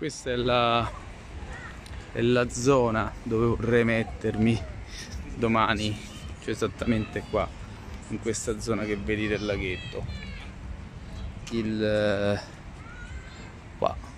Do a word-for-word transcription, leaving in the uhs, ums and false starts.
Questa è la, è la zona dove vorrei mettermi domani, cioè esattamente qua, in questa zona che vedi del laghetto. Il qua